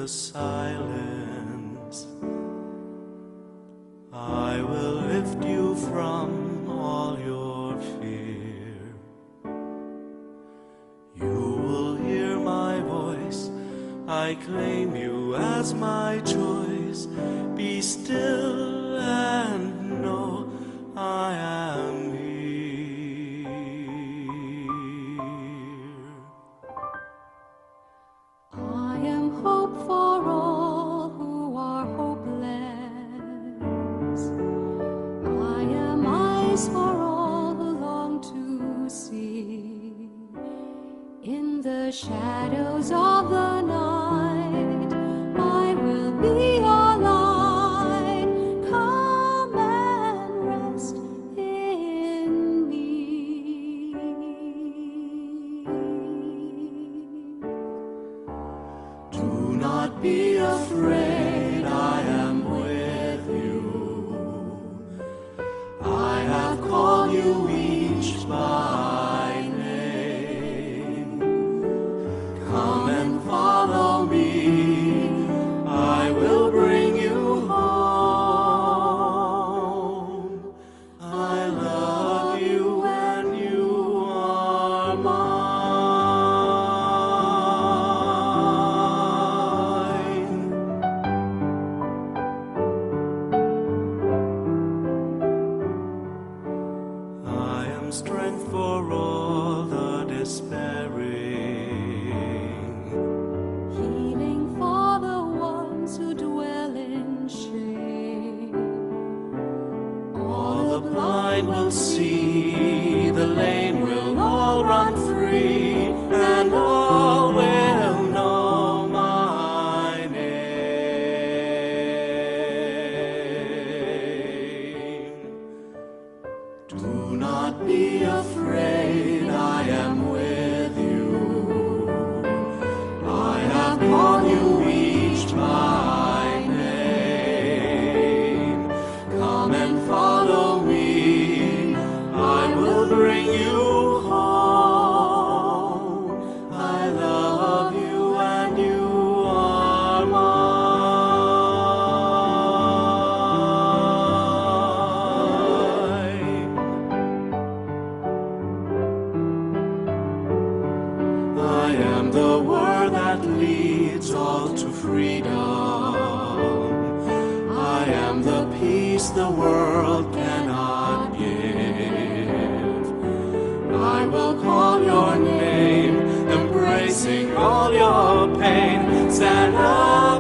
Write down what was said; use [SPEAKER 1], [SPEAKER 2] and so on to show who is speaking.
[SPEAKER 1] the silence. I will lift you from all your fear. You will hear my voice. I claim you as my choice. Be still and know I am here.
[SPEAKER 2] I am hope for all who are hopeless. I am eyes for all who long to see. In the shadows of the night, I will be your light. Come and rest in me.
[SPEAKER 1] Do not be afraid, I am with you. I have called you each by name. Come and follow me, I will bring you home. I love you and you are mine. I am strength for all the despairing,
[SPEAKER 2] Healing for the ones who dwell in shame.
[SPEAKER 1] all the blind will see, the lame will all run free, and all will know my name. Do not be afraid, I am with you. I have called you each by name. Come and follow me, I will bring you home. I love you and you are mine. I am the word that leads all to freedom. I am the peace the world cannot give. I will call your name, embracing all your pain. Stand up.